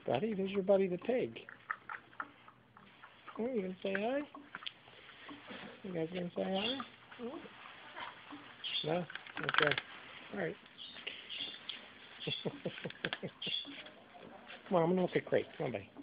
Buddy, there's your buddy the pig. Oh, you gonna say hi? You guys gonna say hi? Oh. No? Okay. Alright. Come on, I'm gonna look at Crate. Come on, buddy.